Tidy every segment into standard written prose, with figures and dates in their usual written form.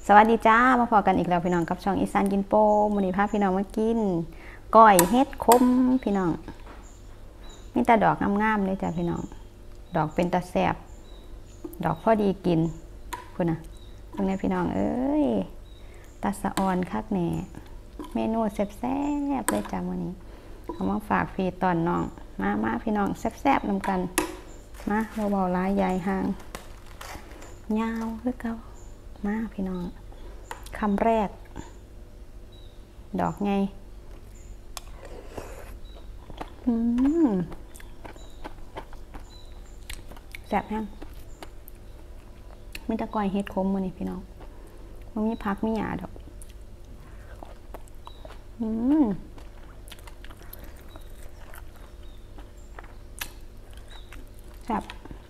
สวัสดีจ้ามาพอกันอีกแล้วพี่น้องกับช่องอีสานกินโปมื้อนี้พาพี่น้องมากินก้อยเฮ็ดขมพี่น้องมีแต่ดอกงามๆเลยจ้าพี่น้องดอกเป็นตาแซ่บดอกพอดีกินพุ่นน่ะตรงนี้พี่น้องเอ้ยตาสะออนคักแหน่เมนูแซ่บๆเลยจ้ามื้อนี้เอามาฝากพี่ตอนน้องมาพี่น้องแซ่บๆนำกันมาเบาๆหลายใหญ่ห่างยาวคือเก่ามาพี่น้องคำแรกดอกไงแซ่บแห้งมีตะกอยเฮ็ดคมมือนี่พี่น้องมันมีพักมีหยาดอกแซ่บ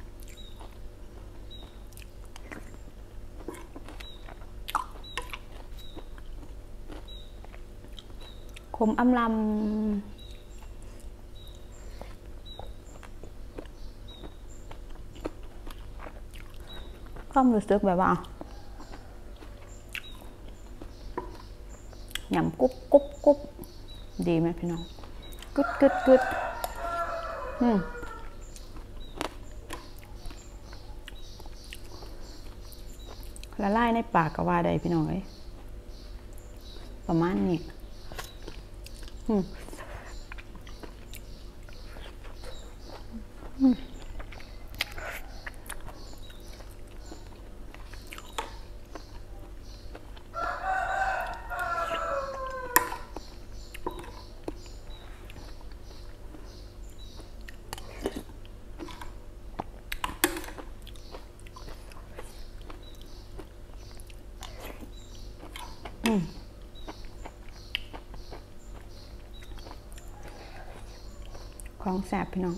ขมอำลำก็รู้สึกแบบว่ายำกุ๊บดีไหมพี่น้องกึดละลายในปากก็ว่าได้พี่น้องเลยประมาณนี้ของแซ่บพี่น้อง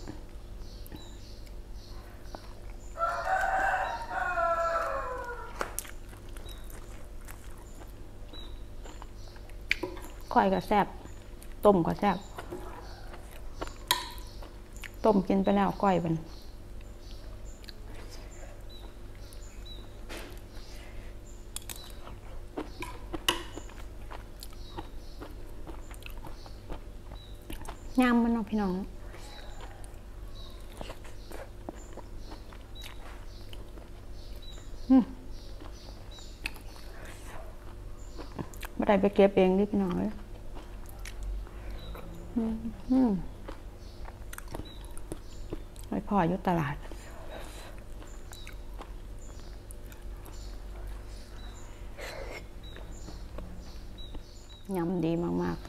ก้อยก็แซ่บต้มก็แซ่บต้มกินไปแล้วก้อยเป็นยำมันเนาะพี่น้องไม่ได้ไปเก็บเองดิพี่น้องเลยไปพออยู่ตลาดยำดีมากๆ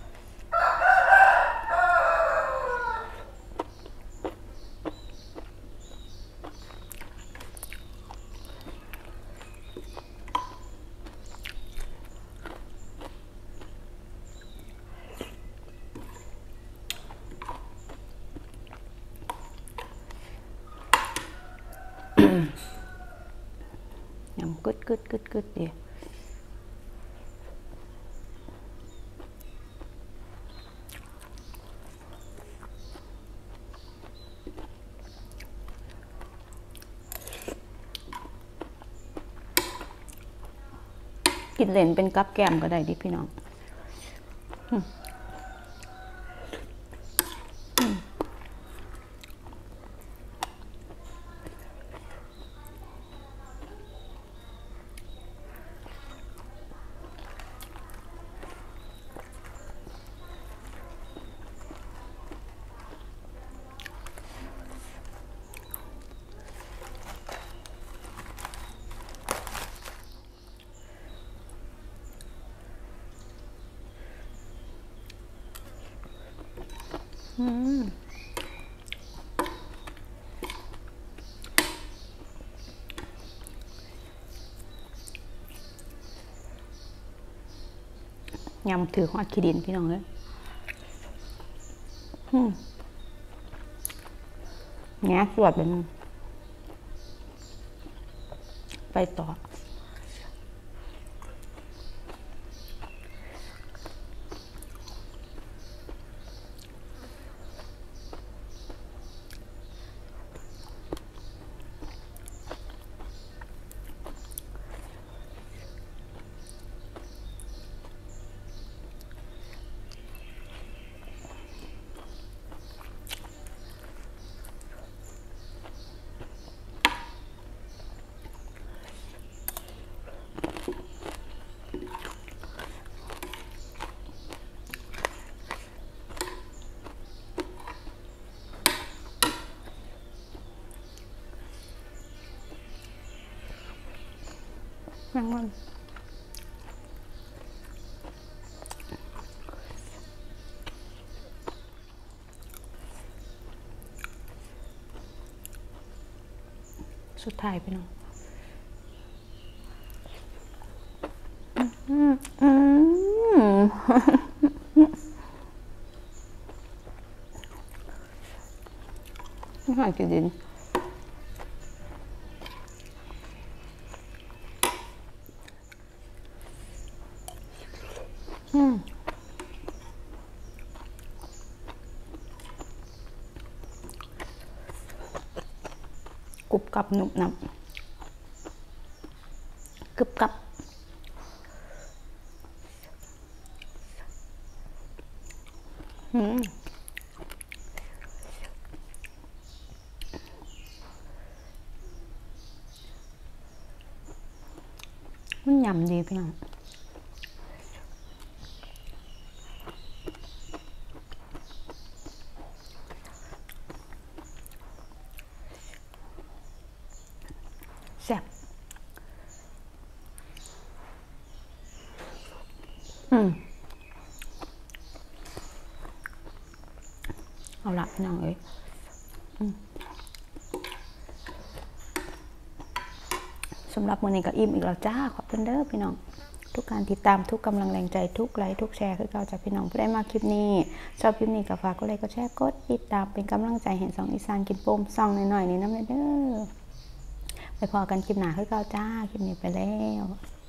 ยำกึดดีกินเล่นเป็นกับแก้มก็ได้ดิพี่น้องยำถือของอัดขี้ดินพี่น้องเลยแง่สวดเป็นไปต่อแมงมันสุดท้ายพี่น้องไม่หายกินดินกรุบกรับหนุบหนับกรึบกรับมันยำดีพี่น้องแซ่บเอาละพี่น้องเอ้ยสำหรับมื้อนี้ก็อิ่มอีกแล้วจ้าขอบคุณเด้อพี่น้องทุกการติดตามทุกกำลังแรงใจทุกไลค์ทุกแชร์คือเก่าจากพี่น้องผู้ได้มาคลิปนี้ชอบคลิปนี้ก็ฝากกดไลค์กดแชร์กดติดตามเป็นกำลังใจเห็นสองอีสานกินโป่มซองหน่อยๆนี่น้ำเด้อไปพอกันคลิปหน้าคือเก่าจ้าคลิปนี้ไปแล้ว